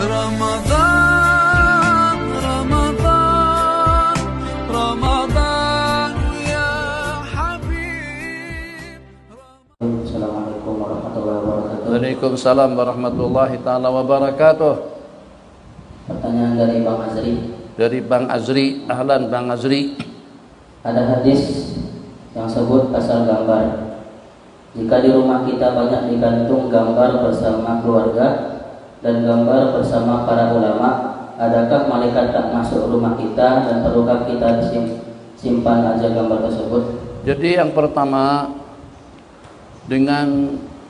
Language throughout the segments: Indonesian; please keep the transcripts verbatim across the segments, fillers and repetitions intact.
Ramadan, Ramadan, Ramadan ya Habib. Assalamualaikum warahmatullahi wabarakatuh. Waalaikumsalam warahmatullahi taala wabarakatuh. Pertanyaan dari Bang Azri. Dari Bang Azri, ahlan Bang Azri. Ada hadis yang sebut pasal gambar. Jika di rumah kita banyak digantung gambar bersama keluarga dan gambar bersama para ulama, adakah malaikat tak masuk rumah kita dan perlukah kita simpan aja gambar tersebut? Jadi yang pertama, dengan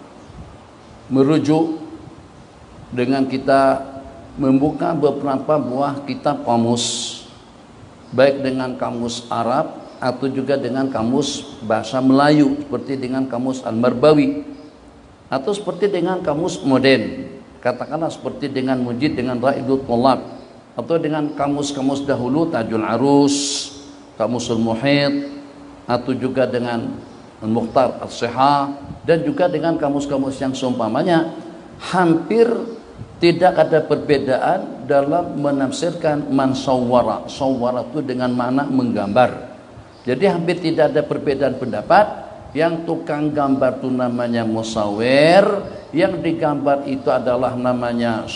merujuk dengan kita membuka beberapa buah kitab kamus, baik dengan kamus Arab atau juga dengan kamus bahasa Melayu seperti dengan kamus Al-Marbawi, atau seperti dengan kamus modern, katakanlah seperti dengan Mujid dengan Raidul Thalab, atau dengan kamus-kamus dahulu Tajul Arus, Kamusul Muhit, atau juga dengan Al-Mukhtar As-Sihah, dan juga dengan kamus-kamus yang seumpamanya. Hampir tidak ada perbedaan dalam menafsirkan mansawwara. Sawwara itu dengan makna menggambar. Jadi hampir tidak ada perbedaan pendapat. Yang tukang gambar itu namanya musawir, yang digambar itu adalah namanya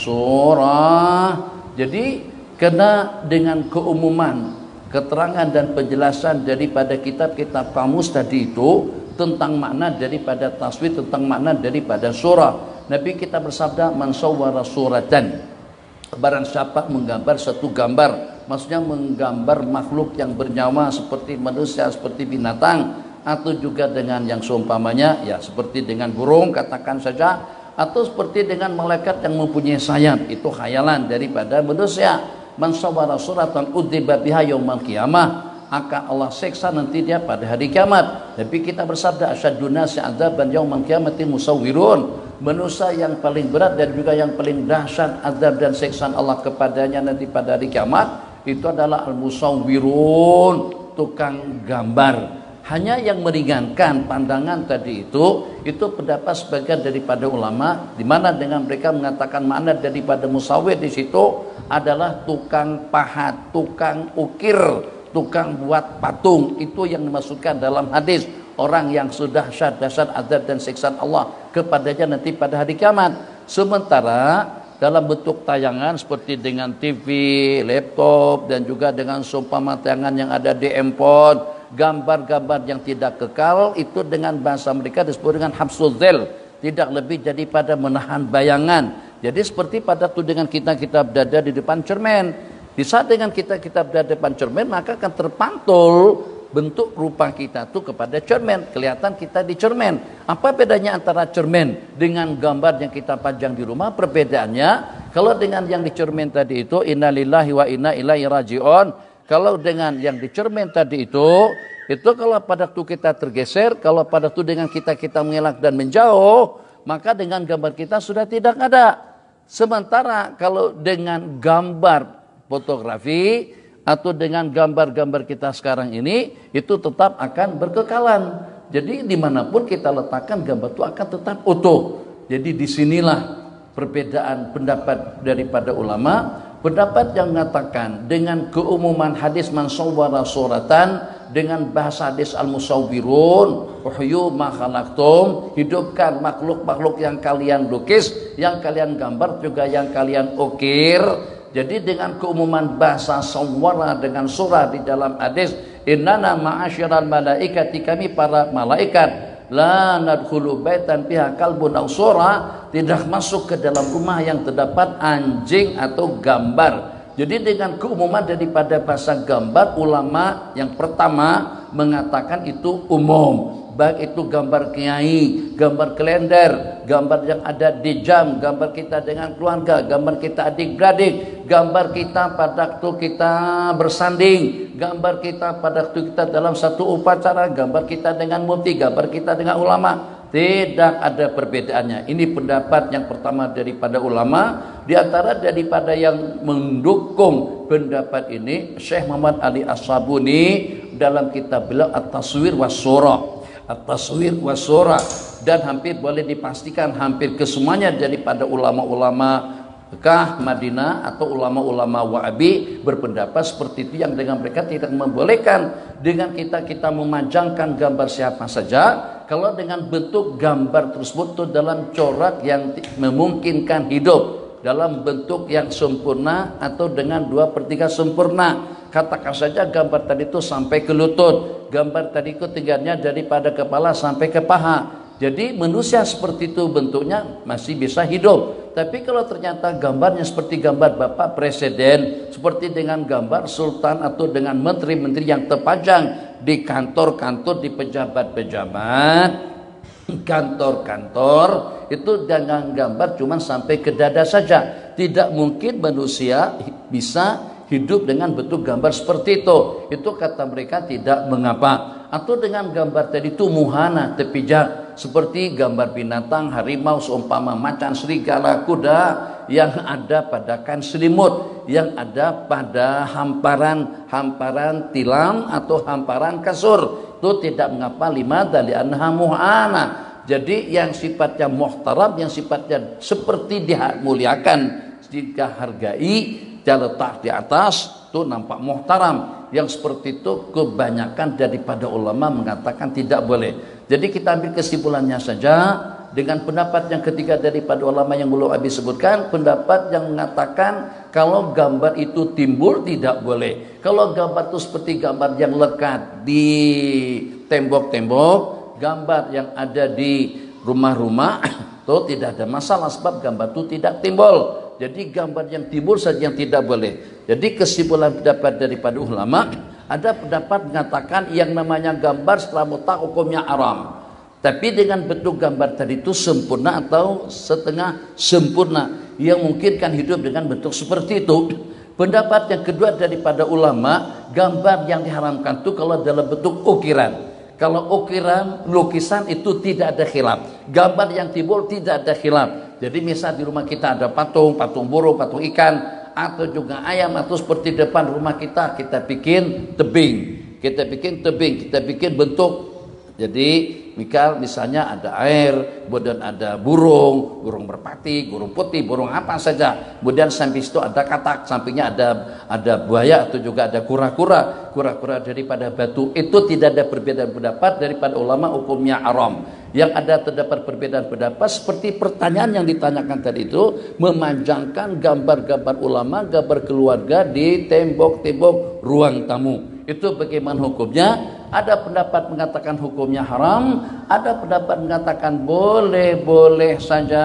surah. Jadi kena dengan keumuman keterangan dan penjelasan daripada kitab-kitab kamus tadi itu tentang makna daripada taswir, tentang makna daripada surah. Nabi kita bersabda, man sawwara suratan, barang siapa menggambar satu gambar, maksudnya menggambar makhluk yang bernyawa seperti manusia, seperti binatang, atau juga dengan yang seumpamanya, ya seperti dengan burung katakan saja, atau seperti dengan malaikat yang mempunyai sayap, itu khayalan daripada manusia. Man sawwara suratan udziba biha yaumal qiyamah, akan Allah seksa nanti dia pada hari kiamat. Tapi kita bersabda, asyadun nasi adzaban yaumal qiyamati musawwirun, manusia yang paling berat dan juga yang paling dahsyat azab dan siksaan Allah kepadanya nanti pada hari kiamat itu adalah al-musawwirun, tukang gambar. Hanya yang meringankan pandangan tadi itu, itu pendapat sebagian daripada ulama, di mana dengan mereka mengatakan makna daripada musawwir di situ adalah tukang pahat, tukang ukir, tukang buat patung. Itu yang dimaksudkan dalam hadis, orang yang sudah dahsyat azab dan siksaan Allah kepadanya nanti pada hari kiamat. Sementara dalam bentuk tayangan seperti dengan T V, laptop, dan juga dengan seumpama tayangan yang ada di handphone, gambar-gambar yang tidak kekal, itu dengan bahasa mereka disebut dengan habsul dzil, tidak lebih daripada menahan bayangan. Jadi seperti pada tuh dengan kita kita berada di depan cermin. Di saat dengan kita kita berada di depan cermin, maka akan terpantul bentuk rupa kita tuh kepada cermin, kelihatan kita di cermin. Apa bedanya antara cermin dengan gambar yang kita pajang di rumah? Perbedaannya, kalau dengan yang di cermin tadi itu innalillahi wa inna ilaihi rajiun. Kalau dengan yang di cermin tadi itu, itu kalau pada tuh kita tergeser, kalau pada tuh dengan kita kita mengelak dan menjauh, maka dengan gambar kita sudah tidak ada. Sementara kalau dengan gambar fotografi atau dengan gambar-gambar kita sekarang ini, itu tetap akan berkekalan. Jadi dimanapun kita letakkan gambar itu akan tetap utuh. Jadi disinilah perbedaan pendapat daripada ulama. Pendapat yang mengatakan dengan keumuman hadis man sawwara suratan, dengan bahasa hadis al-musawwirun, uhyu ma khalaqtum, hidupkan makhluk-makhluk yang kalian lukis, yang kalian gambar, juga yang kalian ukir. Jadi dengan keumuman bahasa sawwara dengan surah di dalam hadis, innana ma'asyiral malaikati, kami para malaikat, la nadkhulu baitan fiha kalbun aw surah, tidak masuk ke dalam rumah yang terdapat anjing atau gambar. Jadi dengan keumuman daripada bahasa gambar, ulama yang pertama mengatakan itu umum. Baik itu gambar kiai, gambar kalender, gambar yang ada di jam, gambar kita dengan keluarga, gambar kita adik-beradik, gambar kita pada waktu kita bersanding, gambar kita pada waktu kita dalam satu upacara, gambar kita dengan mufti, gambar kita dengan ulama. Tidak ada perbedaannya. Ini pendapat yang pertama daripada ulama. Di antara daripada yang mendukung pendapat ini, Syekh Muhammad Ali As-Sabuni dalam kitab beliau At-Taswir was Surah. At-Taswir was Surah, dan hampir boleh dipastikan hampir kesemuanya daripada ulama-ulama Mekah, Madinah, atau ulama-ulama Wahabi berpendapat seperti itu, yang dengan mereka tidak membolehkan dengan kita kita memanjangkan gambar siapa saja kalau dengan bentuk gambar tersebut itu dalam corak yang memungkinkan hidup, dalam bentuk yang sempurna atau dengan dua per tiga sempurna. Katakan saja gambar tadi itu sampai ke lutut, gambar tadi itu tingginya daripada kepala sampai ke paha. Jadi manusia seperti itu bentuknya masih bisa hidup. Tapi kalau ternyata gambarnya seperti gambar Bapak Presiden, seperti dengan gambar Sultan, atau dengan menteri-menteri yang terpajang di kantor-kantor, di pejabat-pejabat, kantor-kantor, itu dengan gambar cuma sampai ke dada saja. Tidak mungkin manusia bisa hidup dengan bentuk gambar seperti itu. Itu kata mereka tidak mengapa. Atau dengan gambar tadi itu muhana, terpijak, seperti gambar binatang, harimau, seumpama macan, serigala, kuda yang ada pada kain selimut, yang ada pada hamparan-hamparan tilam atau hamparan kasur. Itu tidak mengapa, lima dari anha muhana. Jadi yang sifatnya muhtaram, yang sifatnya seperti dimuliakan, dihargai, dia letak di atas, itu nampak muhtaram. Yang seperti itu kebanyakan daripada ulama mengatakan tidak boleh. Jadi kita ambil kesimpulannya saja dengan pendapat yang ketiga daripada ulama yang belum habis sebutkan, pendapat yang mengatakan kalau gambar itu timbul tidak boleh. Kalau gambar itu seperti gambar yang lekat di tembok-tembok, gambar yang ada di rumah-rumah, itu tidak ada masalah sebab gambar itu tidak timbul. Jadi gambar yang timbul saja yang tidak boleh. Jadi kesimpulan pendapat daripada ulama, ada pendapat mengatakan yang namanya gambar setelah mutlak hukumnya haram. Tapi dengan bentuk gambar tadi itu sempurna atau setengah sempurna, yang mungkin kan hidup dengan bentuk seperti itu. Pendapat yang kedua daripada ulama, gambar yang diharamkan itu kalau dalam bentuk ukiran. Kalau ukiran, lukisan itu tidak ada khilaf. Gambar yang timbul tidak ada khilaf. Jadi misal di rumah kita ada patung, patung burung, patung ikan, atau juga ayam, atau seperti depan rumah kita, kita bikin tebing. Kita bikin tebing, kita bikin bentuk. Jadi misal misalnya ada air, kemudian ada burung, burung merpati, burung putih, burung apa saja. Kemudian samping situ ada katak, sampingnya ada ada buaya atau juga ada kura-kura, kura-kura daripada batu. Itu tidak ada perbedaan pendapat daripada ulama hukumnya haram. Yang ada terdapat perbedaan pendapat seperti pertanyaan yang ditanyakan tadi itu, memanjangkan gambar-gambar ulama, gambar keluarga di tembok-tembok ruang tamu. Itu bagaimana hukumnya? Ada pendapat mengatakan hukumnya haram, ada pendapat mengatakan boleh-boleh saja.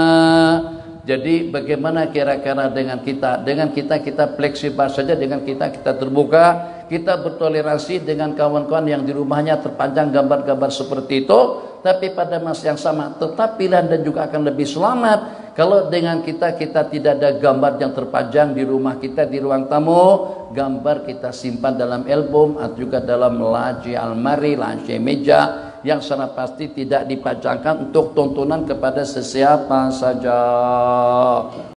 Jadi bagaimana kira-kira dengan kita? Dengan kita kita fleksibel saja, dengan kita kita terbuka, kita bertoleransi dengan kawan-kawan yang di rumahnya terpanjang gambar-gambar seperti itu. Tapi pada masa yang sama tetap pilihan dan juga akan lebih selamat kalau dengan kita kita tidak ada gambar yang terpajang di rumah kita, di ruang tamu. Gambar kita simpan dalam album atau juga dalam laci almari, laci meja, yang secara pasti tidak dipajangkan untuk tontonan kepada sesiapa saja.